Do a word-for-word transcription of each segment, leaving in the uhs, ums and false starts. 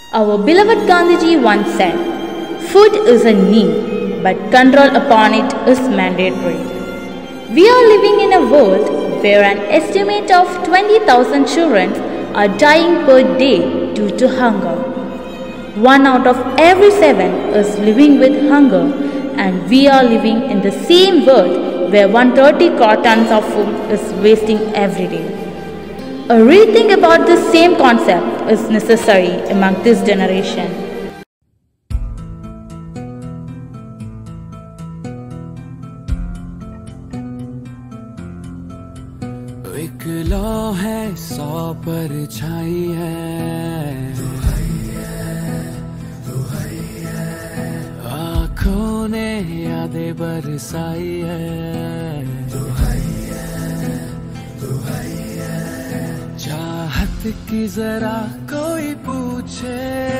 Our beloved Gandhiji once said, "Food is a need, but control upon it is mandatory." We are living in a world where an estimate of twenty thousand children are dying per day due to hunger. One out of every seven is living with hunger, and we are living in the same world where one hundred thirty cartons of food is wasting every day. A rethink about this same concept is necessary among this generation. एक लौ है सौ पर छाई है, आँखों ने यादें बरसाई है, चाहत की जरा कोई पूछे,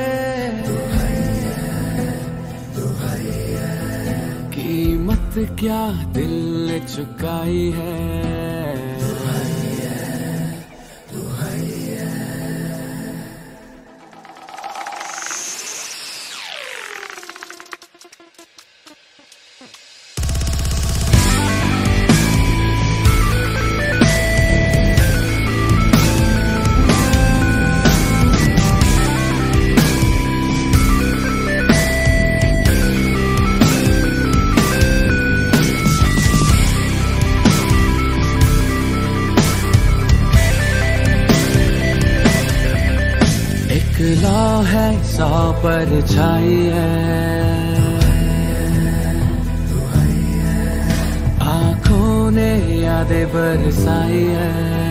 कीमत क्या दिल ने चुकाई है। लौ है सौ पर छाई है, आँखों ने यादें बरसाई है,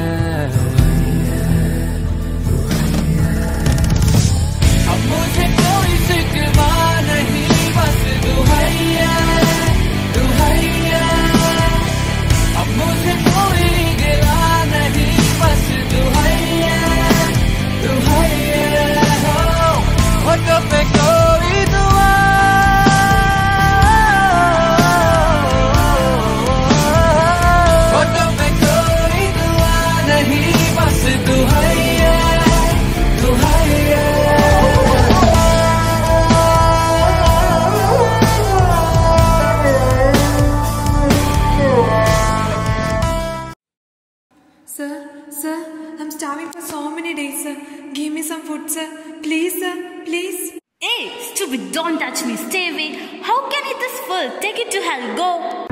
अब मुझे कोई शिकवा नहीं, बस दुहैया दुहैया, अब मुझे कोई गिला नहीं, बस दुहैया दुहैया, होठों पे कोई दुआ, होठों पे कोई दुआ नहीं, बस दुहैया दुहैया। Sir, sir, I'm starving for so many days, sir. Give me some food, sir. Please, sir, please. Hey, stupid, don't touch me, stay away. How can eat this full? Take it to hell, go.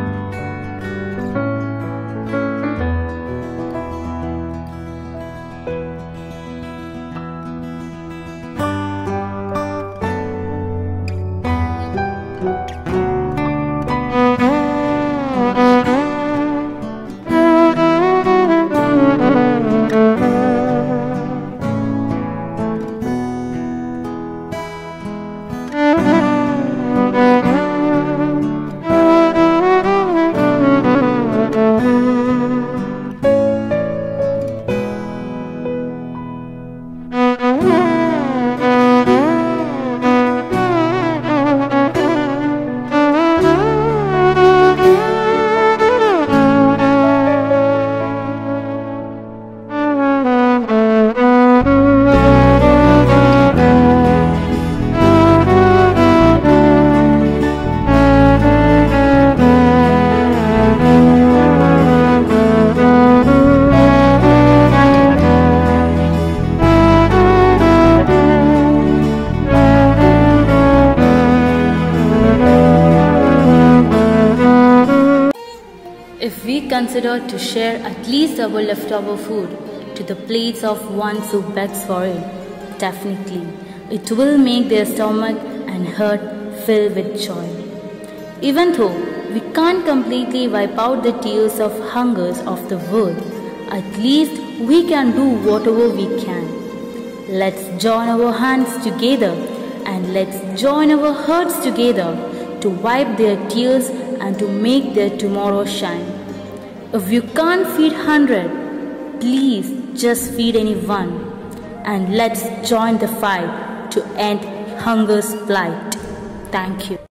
If we consider to share at least our leftover food to the plates of ones who begs for it, definitely it will make their stomach and heart fill with joy. Even though we can't completely wipe out the tears of hungers of the world, at least we can do whatever we can. Let's join our hands together and let's join our hearts together to wipe their tears and to make their tomorrow shine. If you can't feed one hundred, please just feed anyone, and let's join the fight to end hunger's plight. Thank you.